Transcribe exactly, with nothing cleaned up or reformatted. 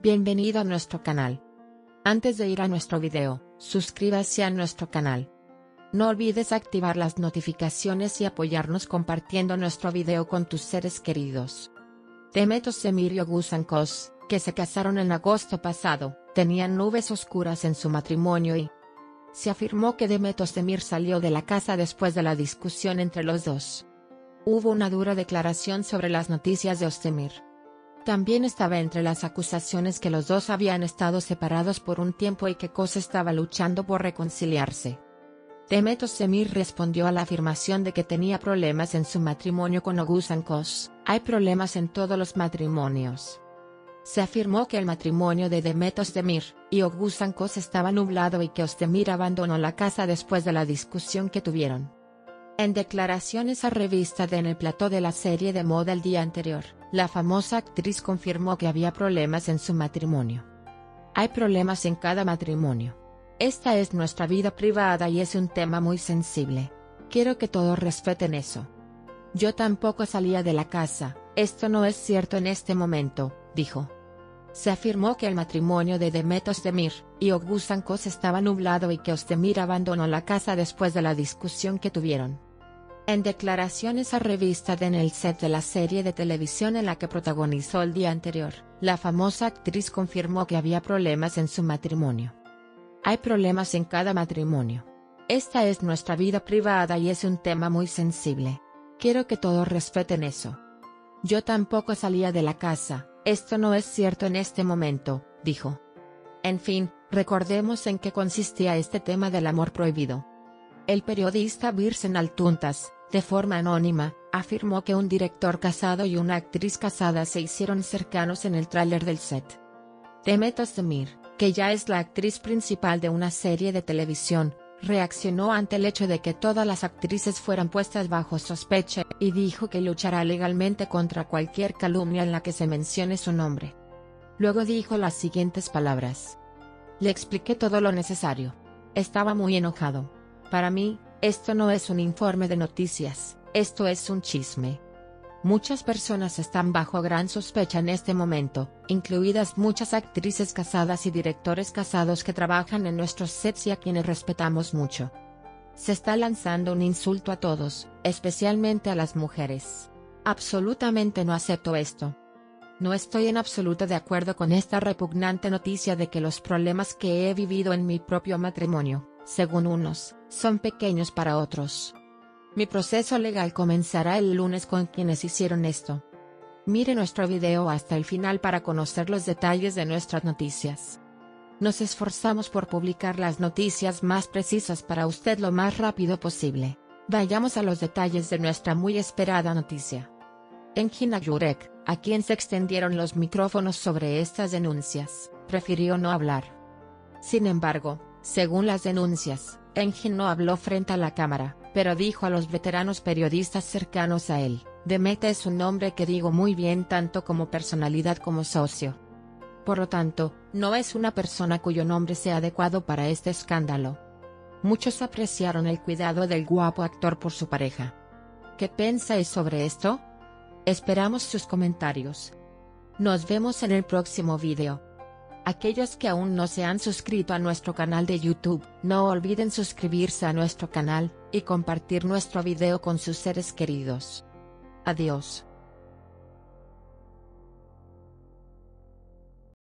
Bienvenido a nuestro canal. Antes de ir a nuestro video, suscríbase a nuestro canal. No olvides activar las notificaciones y apoyarnos compartiendo nuestro video con tus seres queridos. Demet Özdemir y Oğuzhan Koç, que se casaron en agosto pasado, tenían nubes oscuras en su matrimonio y se afirmó que Demet Özdemir salió de la casa después de la discusión entre los dos. Hubo una dura declaración sobre las noticias de Özdemir. También estaba entre las acusaciones que los dos habían estado separados por un tiempo y que Koç estaba luchando por reconciliarse. Demet Özdemir respondió a la afirmación de que tenía problemas en su matrimonio con Oğuzhan Koç. Hay problemas en todos los matrimonios. Se afirmó que el matrimonio de Demet Özdemir y Oğuzhan Koç estaba nublado y que Özdemir abandonó la casa después de la discusión que tuvieron. En declaraciones a revista de En el plató de la serie de moda el día anterior, la famosa actriz confirmó que había problemas en su matrimonio. Hay problemas en cada matrimonio. Esta es nuestra vida privada y es un tema muy sensible. Quiero que todos respeten eso. Yo tampoco salía de la casa, esto no es cierto en este momento, dijo. Se afirmó que el matrimonio de Demet Özdemir y Oğuzhan Koç estaba nublado y que Özdemir abandonó la casa después de la discusión que tuvieron. En declaraciones a revista de En el set de la serie de televisión en la que protagonizó el día anterior, la famosa actriz confirmó que había problemas en su matrimonio. Hay problemas en cada matrimonio. Esta es nuestra vida privada y es un tema muy sensible. Quiero que todos respeten eso. Yo tampoco salía de la casa, esto no es cierto en este momento, dijo. En fin, recordemos en qué consistía este tema del amor prohibido. El periodista Birsen Altuntaş, de forma anónima, afirmó que un director casado y una actriz casada se hicieron cercanos en el tráiler del set. Demet Özdemir, que ya es la actriz principal de una serie de televisión, reaccionó ante el hecho de que todas las actrices fueran puestas bajo sospecha, y dijo que luchará legalmente contra cualquier calumnia en la que se mencione su nombre. Luego dijo las siguientes palabras. Le expliqué todo lo necesario. Estaba muy enojado. Para mí, esto no es un informe de noticias, esto es un chisme. Muchas personas están bajo gran sospecha en este momento, incluidas muchas actrices casadas y directores casados que trabajan en nuestros sets y a quienes respetamos mucho. Se está lanzando un insulto a todos, especialmente a las mujeres. Absolutamente no acepto esto. No estoy en absoluto de acuerdo con esta repugnante noticia de que los problemas que he vivido en mi propio matrimonio, según unos, son pequeños para otros. Mi proceso legal comenzará el lunes con quienes hicieron esto. Mire nuestro video hasta el final para conocer los detalles de nuestras noticias. Nos esforzamos por publicar las noticias más precisas para usted lo más rápido posible. Vayamos a los detalles de nuestra muy esperada noticia. Engin Akyürek, a quien se extendieron los micrófonos sobre estas denuncias, prefirió no hablar. Sin embargo, según las denuncias, Engin no habló frente a la cámara, pero dijo a los veteranos periodistas cercanos a él, Demet es un hombre que digo muy bien tanto como personalidad como socio. Por lo tanto, no es una persona cuyo nombre sea adecuado para este escándalo. Muchos apreciaron el cuidado del guapo actor por su pareja. ¿Qué pensáis sobre esto? Esperamos sus comentarios. Nos vemos en el próximo video. Aquellos que aún no se han suscrito a nuestro canal de YouTube, no olviden suscribirse a nuestro canal, y compartir nuestro video con sus seres queridos. Adiós.